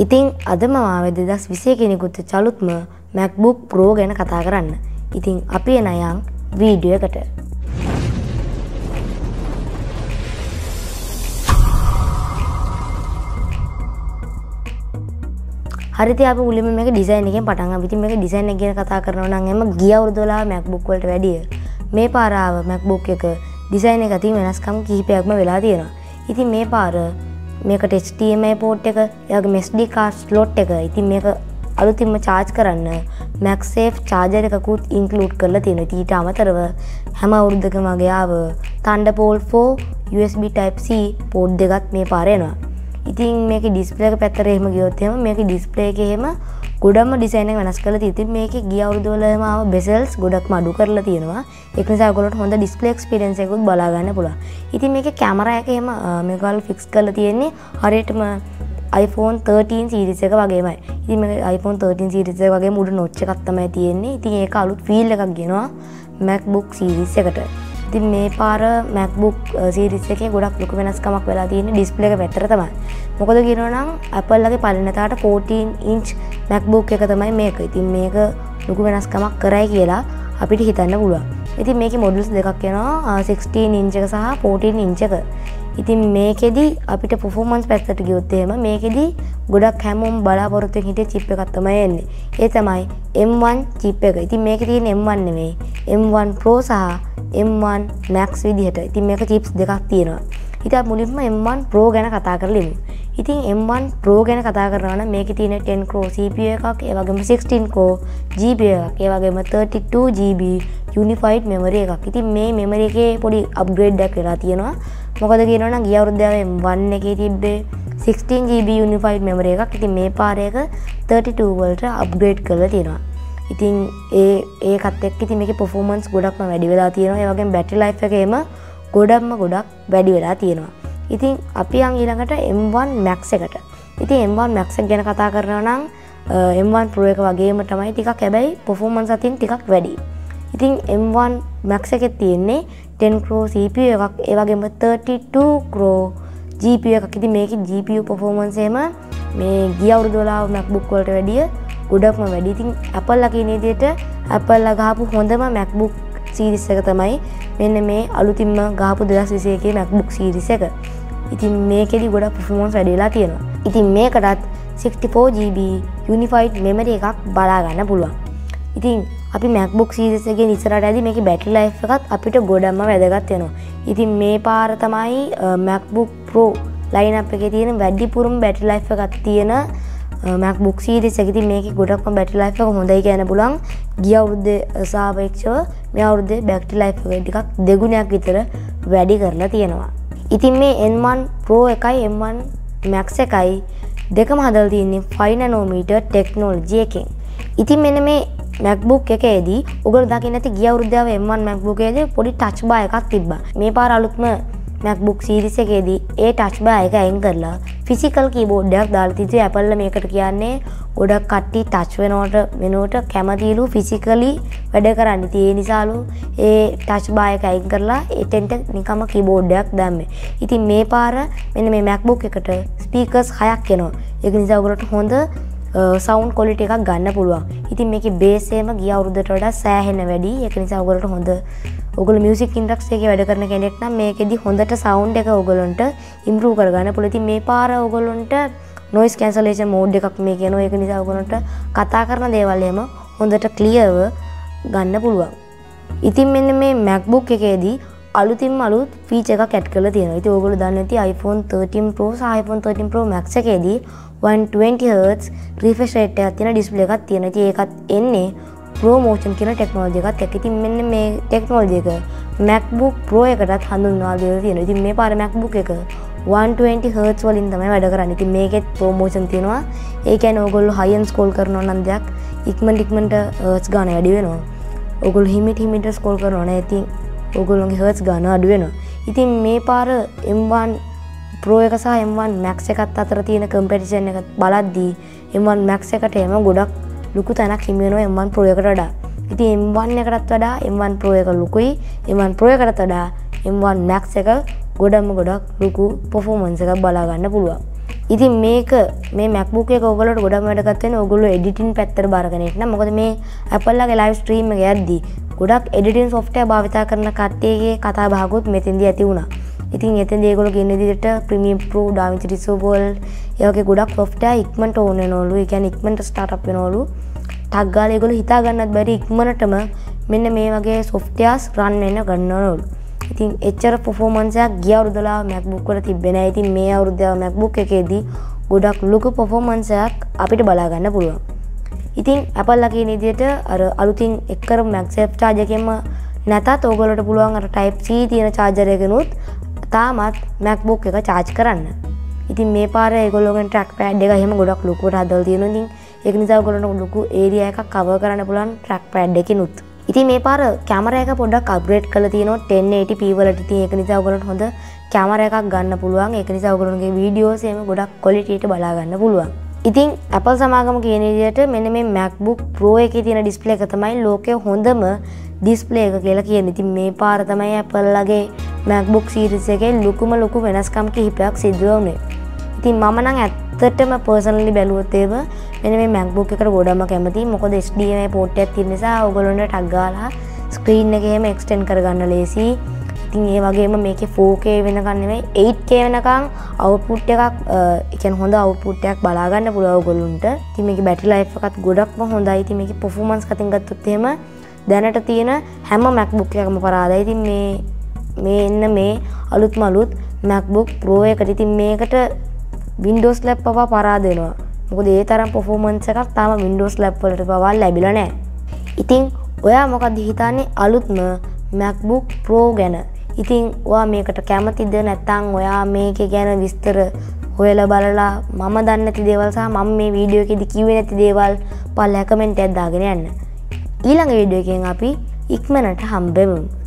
ඉතින් අද මම ආවේ 2021 කෙනෙකුත් චලුත්ම MacBook Pro ගැන කතා කරන්න. ඉතින් අපි එන යන් වීඩියෝ එකට. හරි ඉතින් අපි මුලින්ම මේක ඩිසයින් එකෙන් පටන් ගමු. ඉතින් මේක ඩිසයින් එක ගැන කතා කරනවා නම් එම ගිය අවුරුදු වල MacBook වලට වැඩිය මේ පාර ආව MacBook එක ඩිසයින් එක අතින් වෙනස්කම් කිහිපයක්ම වෙලා තියෙනවා. ඉතින් මේ පාර මේකට HDMI port එක, එයාගේ SD card slot එක, ඉතින් මේක අලුතින්ම charge කරන්න MagSafe charger එකකුත් include කරලා තියෙනවා. ඊට අමතරව හැම අවුරුද්දකම වගේ ආව Thunderbolt 4 USB type C port දෙකත් මේ පාරේ එනවා. ඉතින් මේකේ ඩිස්ප්ලේ එක පැත්තට එහෙම ගියොත් එහෙම මේකේ ඩිස්ප්ලේ එකේ එහෙම ගොඩක්ම ඩිසයින් එක වෙනස් කරලා තියෙනවා. ඉතින් මේකේ ගිය අවුරුදු වලම ආව bezels ගොඩක්ම අඩු කරලා තියෙනවා. ඒක නිසා ඔයගොල්ලන්ට හොඳ ඩිස්ප්ලේ එක්ස්පීරියන්ස් එකකුත් බලා ගන්න පුළුවන්. ඉතින් මේකේ කැමරා එක එහෙම මේකවල ෆික්ස් කරලා තියෙන්නේ හරියටම iPhone 13 series එක වගේමයි. ඉතින් මේක iPhone 13 series එක වගේම උඩ notch එකක් තමයි තියෙන්නේ. ඉතින් ඒක අලුත් feel එකක් ගෙනවා MacBook series එකට. ඉතින් මේ පාර MacBook series එකේ ගොඩක් ලොකු වෙනස්කමක් වෙලා තියෙන්නේ ඩිස්ප්ලේ එක පැත්තට තමයි. මොකද කියනවා නම් Apple ලගේ පළවෙනිතාවට 14 inch MacBook එක තමයි මේක. ඉතින් මේක ලොකු වෙනස්කමක් කරයි කියලා අපිට හිතන්න පුළුවන්. ඉතින් මේකේ මොඩල්ස් දෙකක් එනවා 16 inch එක සහ 14 inch එක. ඉතින් මේකෙදි අපිට performance පැත්තට ගියොත් එහෙම මේකෙදි ගොඩක් හැමෝම බලාපොරොත්තු වෙන හිතේ chip එකක් තමයි එන්නේ. ඒ තමයි M1 chip එක. ඉතින් මේකේ තියෙන M1 නෙමෙයි M1 Pro සහ M1 Max විදිහට. ඉතින් මේක chips දෙකක් තියෙනවා. ඉතින් අපි මුලින්ම M1 Pro ගැන කතා කරලිමු. ඉතින් M1 Pro ගැන කතා කරනවා නම් මේකේ තියෙන 10 core CPU එකක්, ඒ වගේම 16 core GPU එකක්, ඒ වගේම 32 GB unified memory එකක්. ඉතින් මේ memory එකේ පොඩි upgrade එකක් වෙලා තියෙනවා. මොකද කියනවා නම් ගිය අවුරුද්දේ M1 එකේ තිබ්බේ 16 GB unified memory එකක්. ඉතින් මේ පාරේ එක 32 වලට upgrade කරලා තියෙනවා. ඉතින් ඒකත් එක්ක ඉතින් මේකේ performance ගොඩක්ම වැඩි වෙලා තියෙනවා. ඒ වගේම battery life එකේම ගොඩක් වැඩි වෙලා තියෙනවා. ඉතින් අපි යන් ඊළඟට M1 Max එකට. ඉතින් M1 Max එක ගැන කතා කරනවා නම් M1 Pro එක වගේම තමයි ටිකක් හැබැයි performance අතින් ටිකක් වැඩි. ඉතින් M1 Max එකේ තියෙන්නේ 10 core CPU එකක්, ඒ වගේම 32 core GPU එකක්. ඉතින් මේකේ GPU performance එහෙම මේ ගිය අවුරුදු වල MacBook වලට වැඩිය ගොඩක්ම වැඩි. ඉතින් Apple ලා කියන විදිහට Apple ලා ගහපු හොඳම MacBook series එක තමයි මෙන්න මේ අලුතින්ම ගහපු 2021 MacBook series එක. ඉතින් මේකෙදි ගොඩක් performance වැඩි වෙලා තියෙනවා. ඉතින් මේකටත් 64 GB unified memory එකක් බලා ගන්න පුළුවන්. ඉතින් අපි MacBook series එකේ ඉස්සරහට ඇදී මේකේ battery life එකත් අපිට ගොඩක්ම වැදගත් වෙනවා. ඉතින් මේ පාර තමයි MacBook Pro lineup එකේ තියෙන වැඩිපුරම battery life එකක් තියෙන MacBook series එක. ඉතින් මේකේ ගොඩක්ම battery life එක හොඳයි කියන්න පුළුවන්. ගිය අවුරුද්දේ සාපේක්ෂව මේ අවුරුද්දේ battery life එක ටිකක් දෙගුණයක් විතර වැඩි කරලා තියෙනවා. ඉතින් මේ M1 Pro එකයි M1 Max එකයි දෙකම හදලා තියෙන්නේ 5 nanometer technology එකෙන්. ඉතින් මෙන්න මේ MacBook එකේදී ඔයගොල්ලෝ දකින්න ඇති ගිය අවුරුද්දේ M1 MacBook එකේදී පොඩි touch bar එකක් තිබ්බා. මේ පාර අලුත්ම MacBook series එකේදී ඒ touch bar එක අයින් කරලා physical keyboard එකක් දාලා තිබ්බේ. Apple ලා මේකට කියන්නේ ගොඩක් කට්ටිය touch වෙනවට කැමතිලු physically වැඩ කරන්න. ඉතින් ඒ නිසාලු ඒ touch bar එක අයින් කරලා එතෙන්ට නිකම්ම keyboard එකක් දැම්මේ. ඉතින් මේ පාර මෙන්න මේ MacBook එකට speakers 6ක් එනවා. ඒක නිසා ඔයගොල්ලන්ට හොඳ sound quality එකක් ගන්න පුළුවන්. ඉතින් මේකේ bass එකම ගිය අවුරුද්දට වඩා සෑහෙන වැඩි. ඒක නිසා ඔයගොල්ලන්ට හොඳ ඔයගොල්ලෝ music industry එකේ වැඩ කරන කෙනෙක් නම් මේකෙදි හොඳට sound එක ඔයගොල්ලන්ට improve කරගන්න පුළුවන්. ඉතින් මේ පාර ඔයගොල්ලන්ට noise cancellation mode එකක් මේ කියනවා. ඒක නිසා ඔයගොල්ලන්ට කතා කරන දේවල් එහෙම හොඳට clearව ගන්න පුළුවන්. ඉතින් මෙන්න මේ MacBook එකේදී අලුතින්ම අලුත් feature එකක් add කරලා තියෙනවා. ඉතින් ඔයගොල්ලෝ දන්නේ නැති iPhone 13 Pro සහ iPhone 13 Pro Max එකේදී 120Hz refresh rate එකක් තියෙන display එකක් තියෙනවා. ඉතින් ඒකත් එන්නේ ProMotion කියන technology එකත් එක්ක. ඉතින් මෙන්න මේ technology එක MacBook Pro එකටත් හඳුන්වලා දීලා තියෙනවා. ඉතින් මේ පාර MacBook එක 120Hz වලින් තමයි වැඩ කරන්නේ. ඉතින් මේකෙත් ProMotion තියෙනවා. ඒ කියන්නේ ඔයගොල්ලෝ high end scroll කරනවා නම් දෙයක් ඉක්මනට Hertz ගන්න වැඩි වෙනවා. ඔයගොල්ලෝ හිමිට scroll කරනවා නම් ඉතින් ඔයගොල්ලෝගේ Hertz ගන්න අඩු වෙනවා. ඉතින් මේ පාර M1 Pro එක සහ M1 Max එකත් අතර තියෙන කම්පැරිසන් එක බලද්දී M1 Max එකට එම ගොඩක් ලොකු තැනක් හිමි වෙනවා M1 Pro එකට වඩා. ඉතින් M1 එකටත් වඩා M1 Pro එක ලොකුයි. M1 Pro එකටත් වඩා M1 Max එක ගොඩක් ලොකු performance එකක් බලා ගන්න පුළුවන්. ඉතින් මේක මේ MacBook එක ඔයගොල්ලෝට ගොඩක් වැදගත් වෙන්නේ ඔයගොල්ලෝ එඩිටින් පැත්තට බාර කෙනෙක් නම්. මොකද මේ Apple ලගේ live stream එක යද්දී ගොඩක් එඩිටින් software භාවිත කරන කට්ටියගේ කතා බහකුත් මෙතෙන්දී ඇති වුණා. ඉතින් එතෙන්දී ඒගොල්ලෝ කියන විදිහට Premiere Pro, DaVinci Resolve ඒ වගේ ගොඩක් software ඉක්මනට ඕන වෙනවලු. ඒ කියන්නේ ඉක්මනට start up වෙනවලු. ටක් ගාලා ඒගොල්ලෝ හිතා ගන්නත් බැරි ඉක්මනටම මෙන්න මේ වගේ softwares run වෙන්න ගන්නවලු. ඉතින් එච්චර performance එකක් ගිය අවුරුද්දලා MacBook වල තිබ්බේ නැහැ. ඉතින් මේ අවුරුද්දේ MacBook එකේදී ගොඩක් ලොකු performance එකක් අපිට බලා ගන්න පුළුවන්. ඉතින් Apple ලා කියන විදිහට අර අලුතින් එක් කරපු MagSafe charger එකෙන්ම නැතත් ඕගොල්ලෝට පුළුවන් අර Type C තියෙන charger එකනොත් තාමත් MacBook එක charge කරන්න. ඉතින් මේ පාර ඒගොල්ලෝගෙන් trackpad එක එහෙම ගොඩක් ලොකුවට හදලා තියෙනවා. ඉතින් ඒක නිසා ඔයගොල්ලන්ට ලොකු area එකක් cover කරන්න පුළුවන් trackpad එකකිනුත්. ඉතින් මේ පාර කැමරා එක පොඩ්ඩක් අප්ග්‍රේඩ් කරලා තියෙනවා 1080p වලට. ඉතින් ඒක නිසා ඔයගොල්ලන්ට හොඳ කැමරා එකක් ගන්න පුළුවන්. ඒක නිසා ඔයගොල්ලන්ගේ වීඩියෝස් එහෙම ගොඩක් quality එකට බලා ගන්න පුළුවන්. ඉතින් Apple සමාගම කියන විදිහට මෙන්න මේ MacBook Pro එකේ තියෙන display එක තමයි ලෝකයේ හොඳම display එක කියලා කියන්නේ. ඉතින් මේ පාර තමයි Apple ලගේ MacBook series එකේ ලොකු වෙනස්කම් කිහිපයක් සිදු වුණේ. ඉතින් මම නම් ඇත්තටම personally බැලුවොත් මෙන්න මේ MacBook එකට ගොඩම කැමතියි. මොකද HDMI port එකක් තියෙන නිසා ඔයගොල්ලන්ට ටක් ගාලා screen එක එහෙම extend කරගන්න ලේසි. ඉතින් ඒ වගේම මේකේ 4K වෙනකන් නෙමෙයි 8K වෙනකන් output එකක් ඒ කියන්නේ හොඳ output එකක් බලා ගන්න පුළුවන් ඔයගොල්ලන්ට. ඉතින් මේකේ battery life එකත් ගොඩක්ම හොඳයි. ඉතින් මේකේ performance කතින් ගත්තොත් එහෙම දැනට තියෙන හැම MacBook එකකම පරාදයි. ඉතින් මේ අලුත් MacBook Pro එකට ඉතින් මේකට Windows Lab පවා පරාද වෙනවා. මොකද ඒ තරම් performance එකක් තාම Windows Lab වලට පවා ලැබිලා නැහැ. ඉතින් ඔයා මොකද හිතන්නේ අලුත්ම MacBook Pro ගැන? ඉතින් ඔයා මේකට කැමතිද නැත්නම් ඔයා මේක ගැන විස්තර හොයලා බලලා මම දන්නේ නැති දේවල් සහ මම මේ වීඩියෝ එකේදී කිව්වේ නැති දේවල් පල්ලෙහා කමෙන්ට් එකක් දාගෙන යන්න. ඊළඟ වීඩියෝ එකෙන් අපි ඉක්මනට හම්බෙමු.